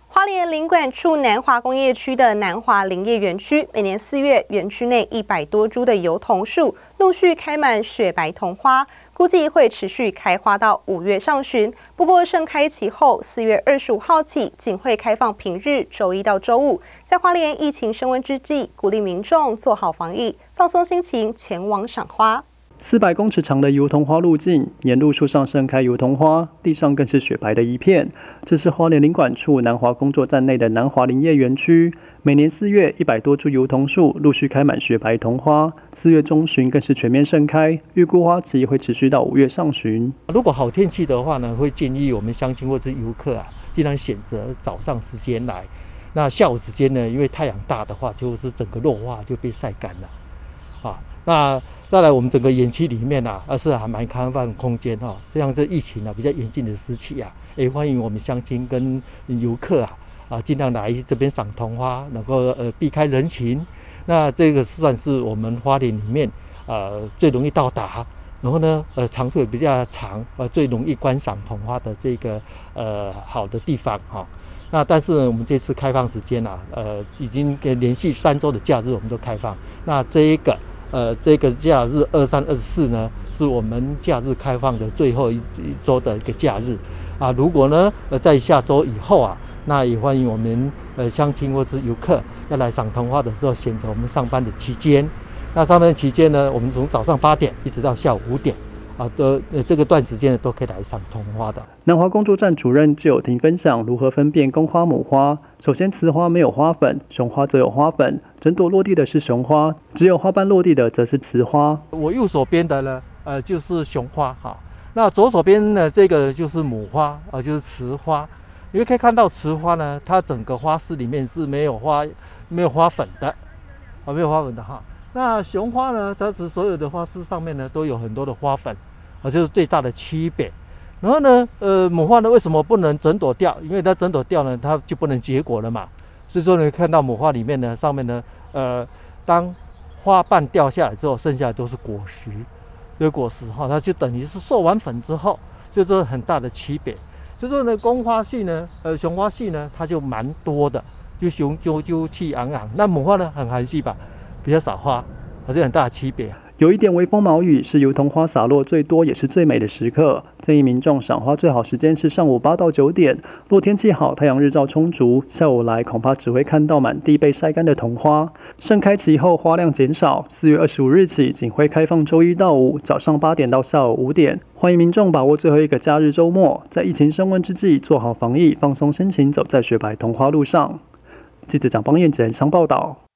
花莲林管处南华工业区的南华林业园区，每年4月，园区内100多株的油桐树陆续开满雪白桐花，估计会持续开花到5月上旬。不过盛开期后，4月25号起仅会开放平日周一到周五。在花莲疫情升温之际，鼓励民众做好防疫，放松心情，前往赏花。 400公尺长的油桐花路径，沿路树上盛开油桐花，地上更是雪白的一片。这是花莲林管处南华工作站内的南华林业园区。每年4月，100多株油桐树陆续开满雪白桐花，4月中旬更是全面盛开，预估花期会持续到5月上旬。 如果好天气的话呢，会建议我们乡亲或是游客尽量选择早上时间来。那下午时间呢，因为太阳大的话，就是整个落花就被晒干了。那再来，我们整个园区里面是还蛮开放空间像这疫情比较严峻的时期也欢迎我们乡亲跟游客尽量来这边赏桐花，能够避开人群。那这个算是我们花莲里面最容易到达，然后呢长度也比较长，最容易观赏桐花的这个好的地方那但是呢，我们这次开放时间已经连续3周的假日我们都开放。那这个假日23、24呢，是我们假日开放的最后一周的一个假日如果呢在下周以后那也欢迎我们乡亲或是游客要来赏桐花的时候，选择我们上班的期间。那上班的期间呢，我们从早上8点一直到下午5点这个段时间都可以来赏桐花的。 南华工作站主任就有听分享如何分辨公花母花。首先，雌花没有花粉，雄花则有花粉。整朵落地的是雄花，只有花瓣落地的则是雌花。 我右手边的呢，就是雄花那左手边呢，这个就是母花就是雌花。你可以看到雌花呢，它整个花丝里面是没有花粉的没有花粉的那雄花呢，它是所有的花丝上面呢都有很多的花粉就是最大的区别。然后呢母花呢为什么不能整朵掉？因为它整朵掉呢，它就不能结果了嘛。所以说你看到母花里面呢，上面呢当花瓣掉下来之后，剩下的都是果实。这个果实它就等于是授完粉之后，就是很大的区别。所以说呢，公花系呢雄花系呢它就蛮多的，就雄赳气昂昂。那母花呢很含蓄吧，比较少花，这很大的区别。 有一点微风毛雨是油桐花洒落最多也是最美的时刻。建议民众赏花最好时间是上午8到9点。若天气好，太阳日照充足，下午来恐怕只会看到满地被晒干的桐花。盛开期后花量减少，4月25日起仅会开放周1到5，早上8点到下午5点。欢迎民众把握最后一个假日周末，在疫情升温之际做好防疫，放松心情，走在雪白桐花路上。记者蒋邦彦简商报道。